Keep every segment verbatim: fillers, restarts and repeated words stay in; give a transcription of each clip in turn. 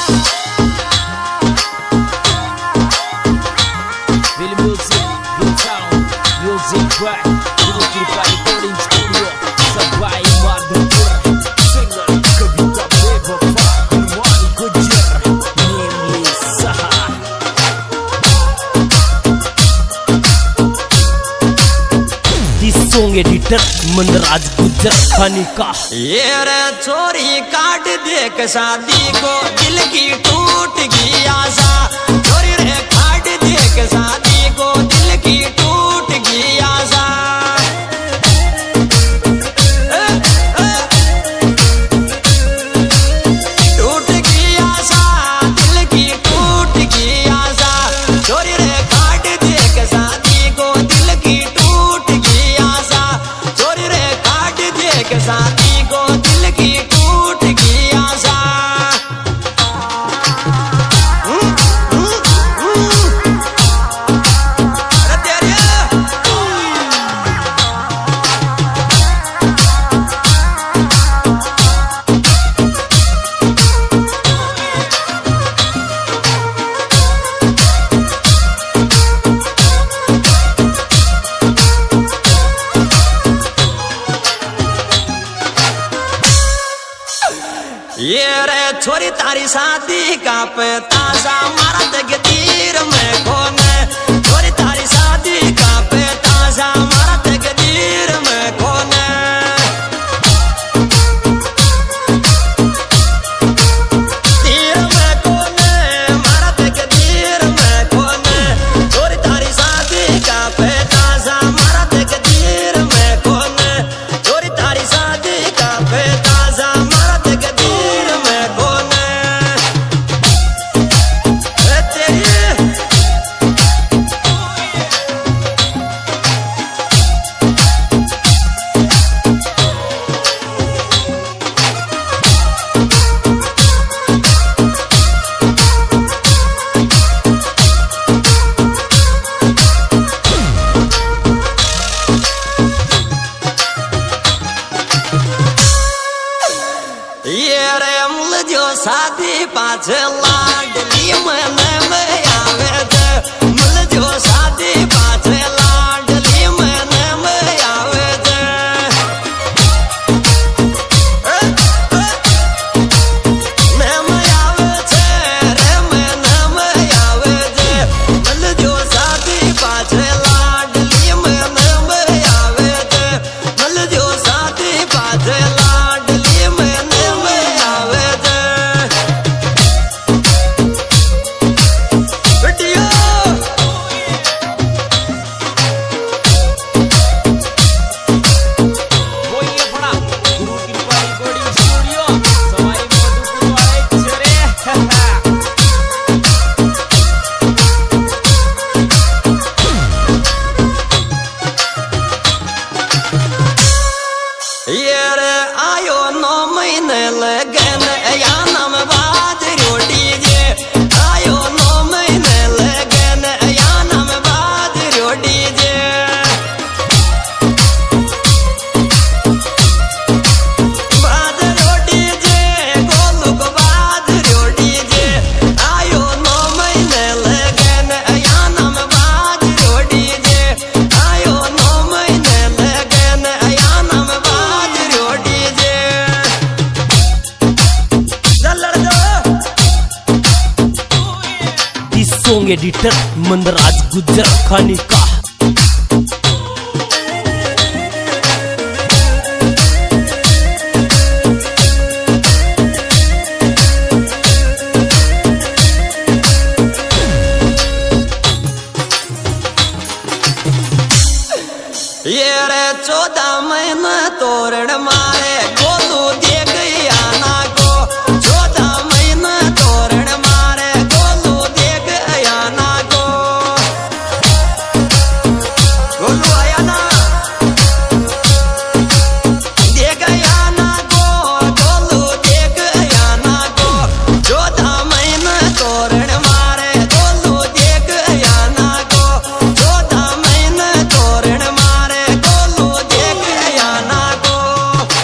Song editor Manraj गुजर खानी का। ये रे छोरी काट देख शादी को दिल की टूट गई आशा। छोरी रे काट देख शादी को दिल की टूट गई आशा। टूट गई आशा दिल की टूट गई आशा। छोरी रे काट देख शादी को दिल की टूट गई आशा। छोरी रे काट देख शादी को दिल की टूट गई आशा। ये रे छोरी तारी शादी का पेताशा मारा तकदीर में कौन है। छोरी तारी शादी का पेताशा मारा तकदीर में कौन है। तीर में कौन है मारा तकदीर में कौन है। छोरी तारी शादी का पेताशा मारा तकदीर में कौन है। छोरी तारी शादी का पेताशा मारा तकदीर में कौन है। ये रे मुल जो शादी पाछ लाडली मने में आवे जे। मुल जो शादी पाछ लाडली मने में आवे जे। मैं में आवे जे रे मने में आवे जे। मुल जो शादी पाछ लाडली मने में आवे जे। मुल जो शादी पाछ लाडली मने ये रे आयो नौ महीने लगन या नाम बाज रोटी जे। आयो नौ महीने लगन या नाम बाज रोटी जे। बाज रोटी जे गोलू को बाज रोटी जे। आयो नौ महीने लगन या नाम बाज रोटी जे। आयो नौ महीने लगन या नाम बाज रोटी जे। इस सॉन्ग एडिटर मनराज गुजर खानी का। ये रे चौदह महीने तोरण मारे गोलू दे गया ना को। चौदह महीने तोरण मारे गोलू दे गया ना को। गोलू आया ना दे गया ना को। गोलू दे गया ना को। चौदह महीने तोरण मारे गोलू दे गया ना को। चौदह महीने तोरण मारे गोलू दे गया ना को।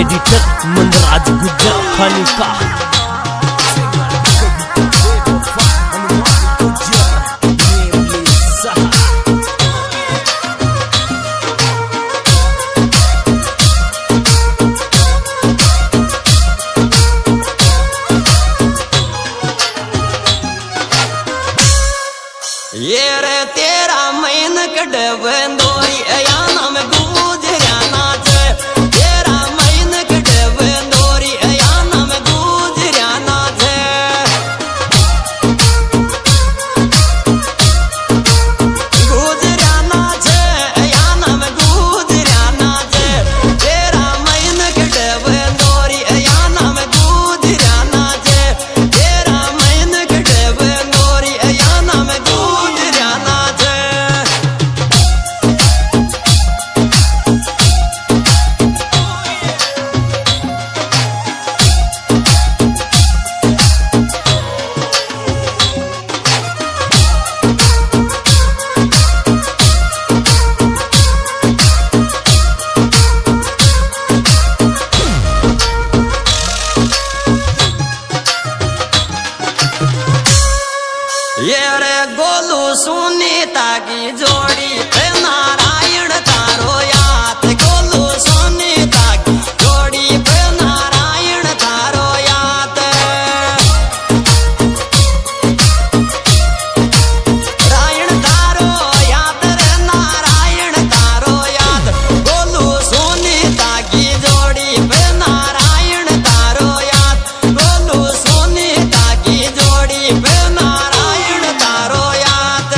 एडिटर मंदराज गुज्जर खानी का। ये रे तेरा मैन कड़े बंदोरी अयाना में गुजरिया नाच, तेरा मैन कड़े बंदोरी अयाना में गुजरिया नाच, गुजरिया नाच अयाना में गुजरिया नाच, तेरा मैन कड़े बंदोरी अयाना में गुजरिया नाच, तेरा मैन कड़े बंदोरी अयाना में ये रे गोलू सुनीता की जोड़ी पे नारायण तारो याद, गोलू सुनीता की जोड़ी पे नारायण तारो याद, नारायण तारो याद रे नारायण तारो याद, गोलू सुनीता की जोड़ी पे नारायण तारो याद, गोलू सुनीता की जोड़ी पे नारायण तारो याद।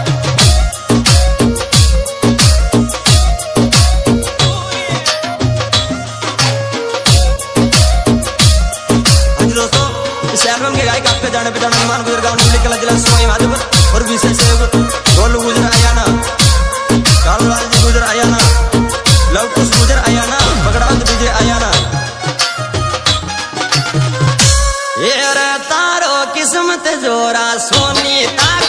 दोस्तों, इस एल्बम के गायक आपके जाने पहचाने हनुमान गुजर गाँव नीमली कला जिला सवाई माधोपुर और विशेष सहयोग गोलू गुजर आयाना, कालूलाल जी गुजर आयाना, लवकुश गुजर आयाना, बगड़ावत विजय आयाना। ये रे तारो किस्मत जोरा सोनी ता